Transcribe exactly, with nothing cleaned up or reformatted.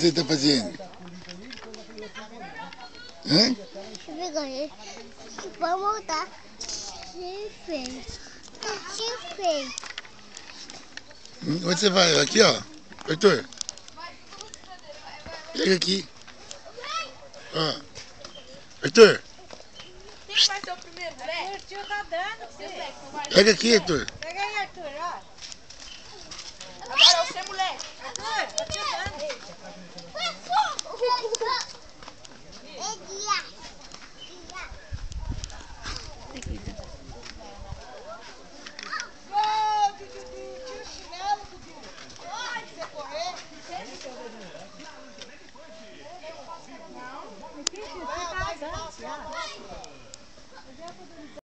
você está fazendo? Hã? Vamos voltar. Chifre. Chifre. Onde você vai? Aqui, ó. Arthur. Pega aqui. Ó. Arthur. Quem que vai ser o primeiro, Zé? O tio tá dando, você. Pega aqui, Arthur. Pega aí, Arthur, ó. Agora é você, moleque. Arthur, o tio dando.